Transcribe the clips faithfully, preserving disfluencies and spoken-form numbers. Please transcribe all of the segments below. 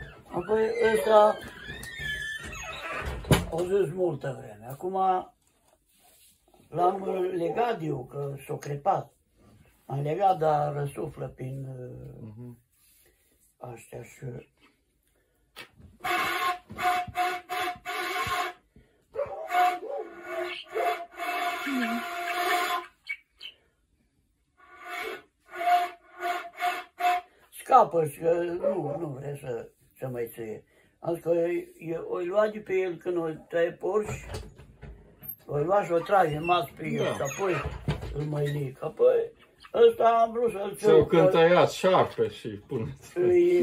Apoi ăsta au zis multă vreme. Acum l-am legat eu, că s-o crepat. Am legat, dar răsuflă prin uh, astea și... Scapă și că nu, nu vrea să, să mai ție. Am zis că o lua de pe el când o tăie porci, o lua și o trage mas pe el și apoi îl măinic. Apoi ăsta am vrut să-l țin. Sau când tăiați șarpe și puneți.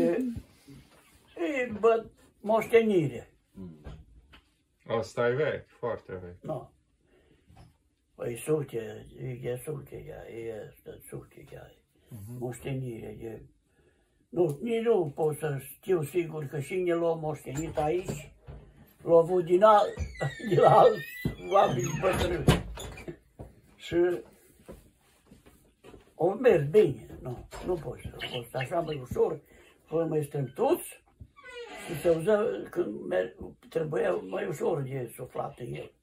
E bă, moștenire. Asta e vechi, foarte vechi. Nu. Păi suche, e suche ea, e suche ea. Moștenire, e... Nu, nici nu pot să știu sigur că cine l-a moștenit aici, l-a avut din, al, din la alți oameni bătrâni. Și o mers bine, nu, nu poți să fost așa mai ușor, fără mai strâmtuți și se auzea când trebuia mai ușor de suflat în el.